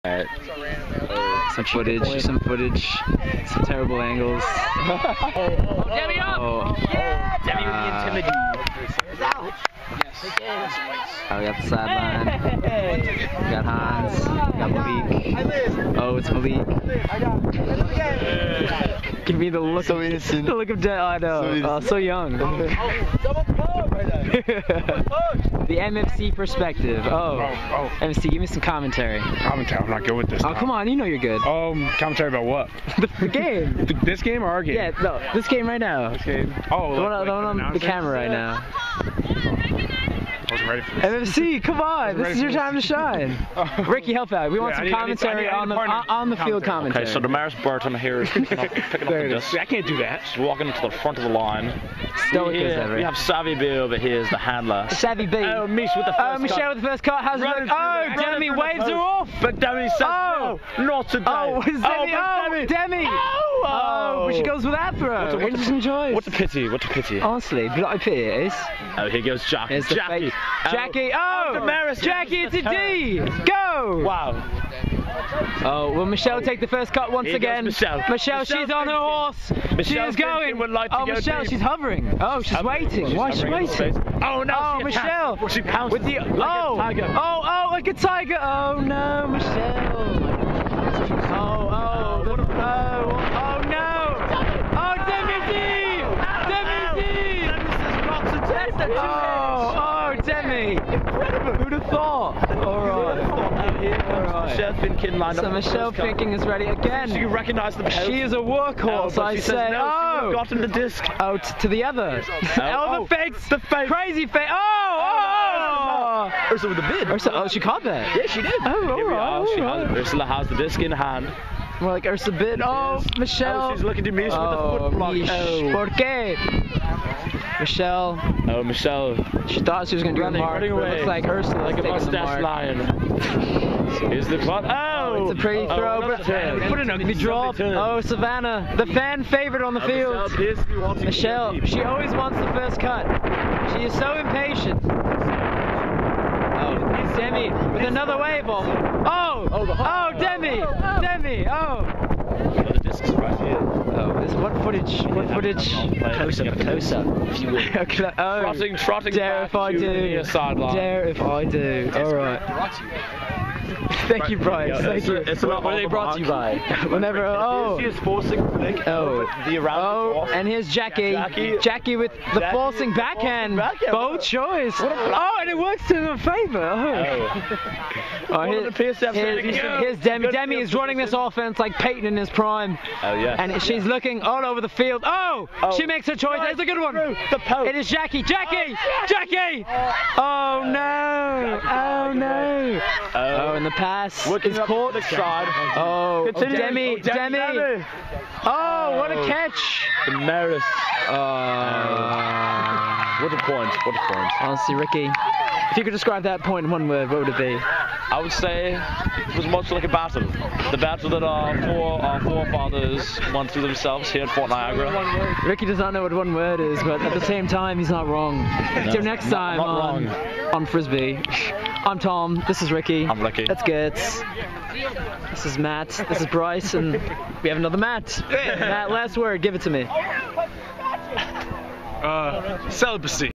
Alright. Some footage, some terrible angles. Demi up! Demi with the intimidity. Oh, we got the sideline. We got Hans. We got Malik. Oh, it's Malik. Give me the look So innocent. The look of death. I know. So young. The MFC perspective. Oh. MFC, give me some commentary. Commentary, I'm not good with this. Oh, come on, you know you're good. Commentary about what? The game. This game or our game? Yeah, no, this game right now. This game. Oh, the one on the camera right now. I wasn't ready for this. MFC, come on, this is your time to shine. Ricky, help out. We want some commentary on the field commentary. Okay, so Damaris Burton here is picking up the disc. I can't do that. She's walking to the front of the line. Stoic as ever. We have Savvy B over here as the handler. Savvy B. Oh, Mish with the first cut. Michelle with the first cut. How's it look? Oh, Demi waves her off. But Demi says no, not today. Oh, it's Demi. Oh, Demi. Oh, but she goes with that throw. Interesting choice. What a pity, what a pity. Honestly, bloody pity it is. Oh, here goes Jackie. Here's the Jackie. Jackie. Oh, Damaris. Jackie, it's a D. Go. Wow. Oh, will Michelle take the first cut once again? Michelle, she's on her horse. She is going. Michelle, she's hovering. Oh, she's waiting. Why is she waiting? Oh no! Oh, Michelle. She pounced with the like a tiger. Oh, like a tiger. Oh no, Michelle. Oh no. Oh, Demi D. Oh, Demi. Incredible. Who'd have thought? All right. Michelle Finkin lined up. So Michelle Finkin is ready again. She recognized the She is a workhorse, I say. She got in the disc. Oh, to the other. The fakes. The fake. Crazy fake. Oh! Ursula with the bid. Oh, she caught that. Yeah, she did. Oh, alright. Ursula has the disc in hand. More like Ursula bid. Oh, Michelle. Oh, she's looking to Mish with the foot block. ¿Por qué? Michelle. Oh, Michelle. She thought she was going to do a mark. It looks like Ursula. Like a mustache lion. Here's the cut. Oh! It's a pretty throw, but put an ugly drop. Oh, Savannah, the fan favorite on the field. Michelle, she always wants the first cut. She is so impatient. Oh, Demi with another wave off. Oh, Demi. Oh. The disc is right here. Oh, what footage? Close up, if you will. Trotting Dare if I do. Dare if I do. Alright. Thank you, Bryce. Thank you. What are they brought to you by? Whenever, She is forcing Flick. And here's Jackie. Jackie with the forcing backhand. Bold choice. Oh, and it works to her favor. Here's Demi. Demi is running this offense like Peyton in his prime. Oh, yeah. And she's looking all over the field. Oh! She makes her choice. It's a good one. It is Jackie. Jackie! Oh, no. Oh, no. Oh, and the pass is caught. Oh, Demi. Oh, what a catch. Damaris. What a point. Honestly, Ricky, if you could describe that point in one word, what would it be? I would say it was much like a battle. The battle that our forefathers went through themselves here at Fort Niagara. Ricky does not know what one word is, but at the same time, he's not wrong. Till next time on Frisbee. I'm Tom. This is Ricky. I'm Ricky. That's Gertz. This is Matt. This is Bryce, and we have another Matt. Matt, last word. Give it to me. Celibacy.